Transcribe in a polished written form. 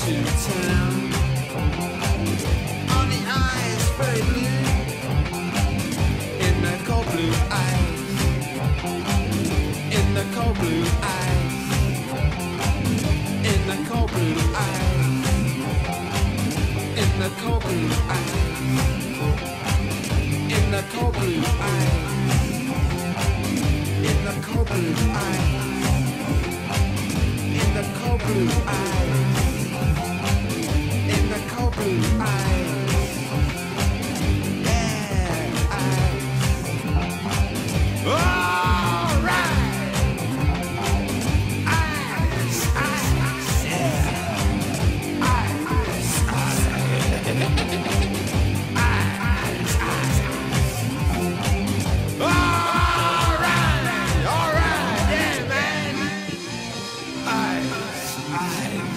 to town. On the eyes, very blue. In the cold blue eyes. In the cold blue eyes. In the cold blue eyes. In the cold blue eyes. In the cold blue eyes. In the cold blue eyes. In the cold blue eyes. In the cold blue eyes. Yeah, eyes. All right. Eyes, eyes, yeah. Eyes, eyes. Eyes, eyes. All right, yeah, man. Eyes, eyes.